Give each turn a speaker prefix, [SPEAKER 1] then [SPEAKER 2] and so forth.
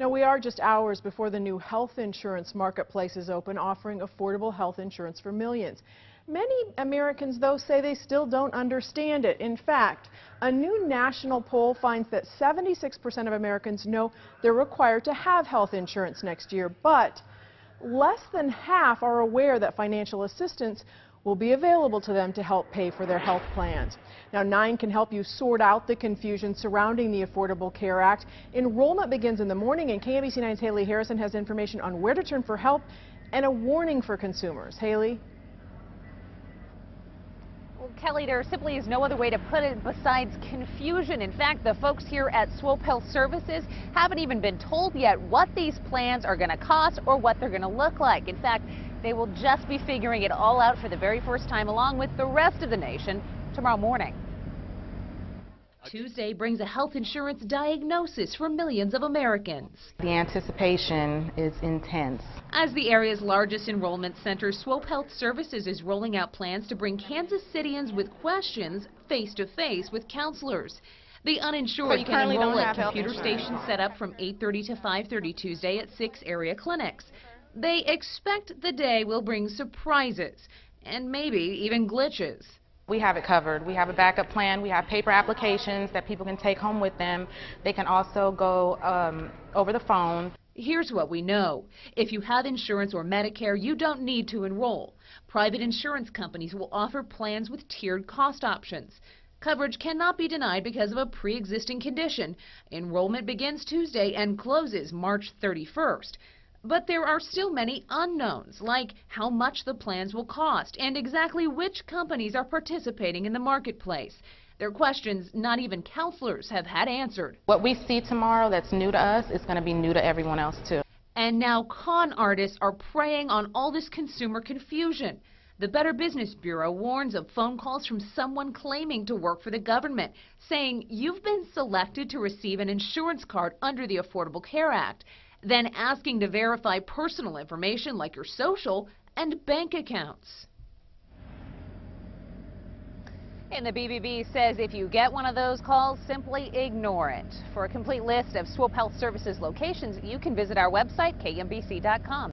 [SPEAKER 1] Now, we are just hours before the new health insurance marketplace is open, offering affordable health insurance for millions. Many Americans, though, say they still don't understand it. In fact, a new national poll finds that 76% of Americans know they're required to have health insurance next year, but less than half are aware that financial assistance will be available to them to help pay for their health plans. Now, 9 can help you sort out the confusion surrounding the Affordable Care Act. Enrollment begins in the morning, and KMBC 9's Haley Harrison has information on where to turn for help and a warning for consumers. Haley?
[SPEAKER 2] Well, Kelly, there simply is no other way to put it besides confusion. In fact, the folks here at Swope Health Services haven't even been told yet what these plans are going to cost or what they're going to look like. In fact, they will just be figuring it all out for the very first time along with the rest of the nation tomorrow morning.
[SPEAKER 3] Tuesday brings a health insurance diagnosis for millions of Americans.
[SPEAKER 4] The anticipation is intense.
[SPEAKER 3] As the area's largest enrollment center, Swope Health Services is rolling out plans to bring Kansas Cityans with questions face-to-face with counselors. The uninsured can enroll at computer stations set up from 8:30 to 5:30 Tuesday at 6 area clinics. They expect the day will bring surprises and maybe even glitches.
[SPEAKER 4] We have it covered. We have a backup plan. We have paper applications that people can take home with them. They can also go over the phone.
[SPEAKER 3] Here's what we know. If you have insurance or Medicare, you don't need to enroll. Private insurance companies will offer plans with tiered cost options. Coverage cannot be denied because of a pre-existing condition. Enrollment begins Tuesday and closes March 31st. But there are still many unknowns, like how much the plans will cost and exactly which companies are participating in the marketplace. They're questions not even counselors have had answered.
[SPEAKER 4] What we see tomorrow that's new to us is going to be new to everyone else, too.
[SPEAKER 3] And now con artists are preying on all this consumer confusion. The Better Business Bureau warns of phone calls from someone claiming to work for the government, saying you've been selected to receive an insurance card under the Affordable Care Act, then asking to verify personal information like your social and bank accounts.
[SPEAKER 2] And the BBB says if you get one of those calls, simply ignore it. For a complete list of Swope Health Services locations, you can visit our website, KMBC.com.